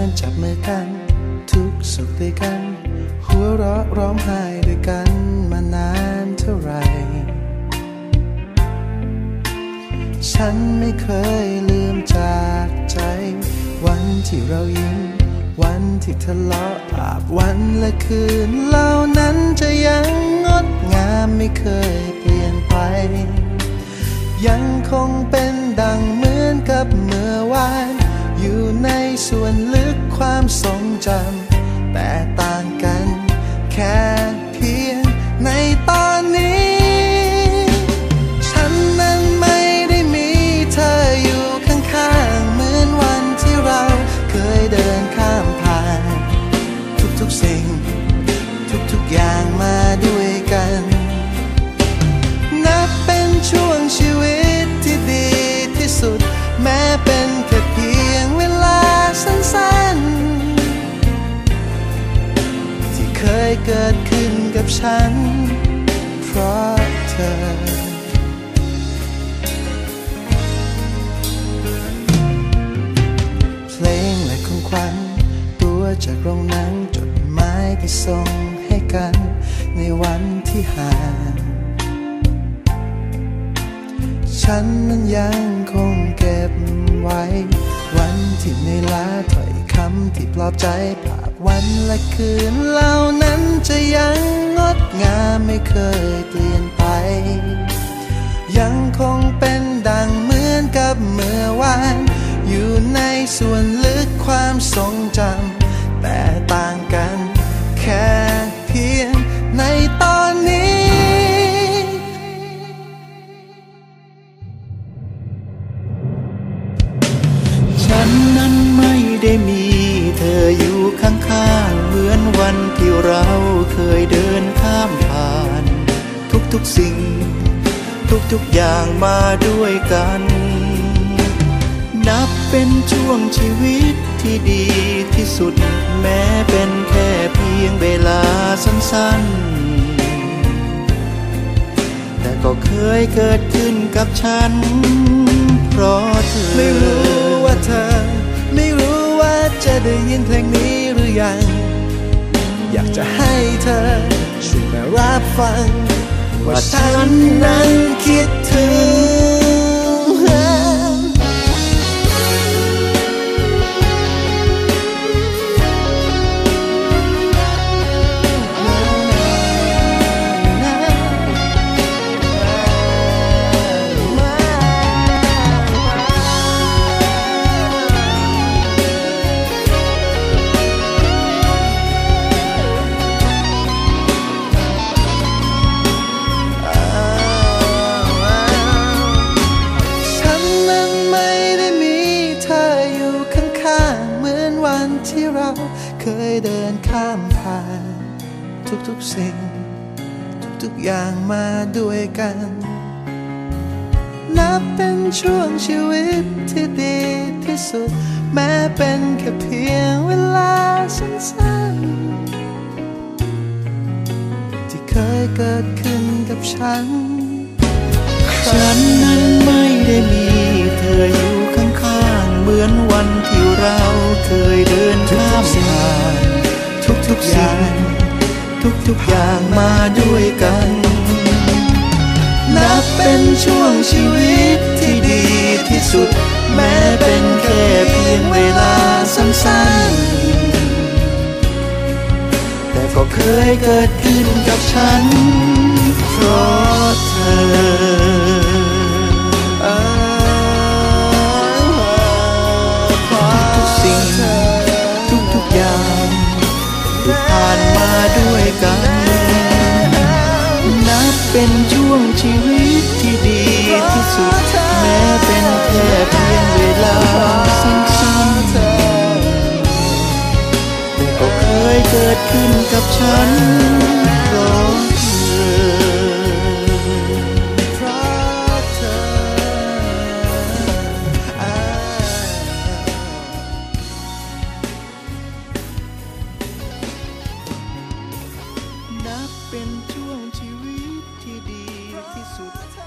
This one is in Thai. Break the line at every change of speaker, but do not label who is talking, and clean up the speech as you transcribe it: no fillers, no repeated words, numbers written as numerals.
อนจับมือกันทุกสุขด้วยกันหัวเราะร้องไห้ด้วยกันมานานเท่าไหร่ฉันไม่เคยลืมจากใจวันที่เรายิ้มวันที่ทะเลาะอาบวันและคืนเหล่านั้นจะยังงดงามไม่เคยเปลี่ยนไปยังคงเป็นดังเหมือนกับเมื่อวานอยู่ในส่วนลึกความทรงจำแต่ต่างกันแค่เพียงในตอนนี้ฉันนั้นไม่ได้มีเธออยู่ข้างๆเหมือนวันที่เราเคยเดินข้ามผ่านทุกๆสิ่งทุกๆอย่างมาด้วยกันนับเป็นช่วงชีวิตที่ดีที่สุดแม้เป็นแค่เพียงเวลาสั้นๆที่เคยเกิดขึ้นกับฉันเพราะเธอเพลงและของขวัญตัวจากโรงหนังจดหมายที่ส่งให้กันในวันที่ห่างฉันนั้นยังคงเก็บไว้วันที่เหนื่อยล้าถ้อยคำที่ปลอบใจภาพวันและคืนเหล่านั้นจะยังงดงามไม่เคยเปลี่ยนไปยังคงเป็นดังเหมือนกับเมื่อวานอยู่ในส่วนลึกความทรงจำแต่ต่างกันแค่เพียงในตอนนี้ฉันนั้นไม่ได้มีเธออยู่ข้างๆเหมือนวันที่เราเคยเดินข้ามผ่านทุกๆสิ่งทุกๆอย่างมาด้วยกันนับเป็นช่วงชีวิตที่ดีที่สุดแม้เป็นแค่เพียงเวลาสั้นๆแต่ก็เคยเกิดขึ้นกับฉันเพราะเธอไม่รู้ว่าเธอไม่รู้ว่าจะได้ยินเพลงนี้หรือยังอยากจะให้เธอช่วยมารับฟังว่าฉันนั้นคิดถึงที่เราเคยเดินข้ามผ่านทุกๆสิ่งทุกๆอย่างมาด้วยกันนับเป็นช่วงชีวิตที่ดีที่สุดแม้เป็นแค่เพียงเวลาสั้นๆที่เคยเกิดขึ้นกับฉันนั้นไม่ได้มีเธออยู่ข้างๆเหมือนวันที่เราเคยเดินข้ามผ่านทุกๆอย่างทุกๆอย่างมาด้วยกันนับเป็นช่วงชีวิตที่ดีที่สุดแม้เป็นแค่เพียงเวลาสั้นๆแต่ก็เคยเกิดขึ้นกับฉันเพราะเธอผ่านมาด้วยกันนับเป็นช่วงชีวิตที่ดีที่สุดแม้เป็นแค่เพียงเวลาสั้นๆแต่ก็เคยเกิดขึ้นกับฉันเพราะเป็นช่วงชีวิตที่ดีที่สุด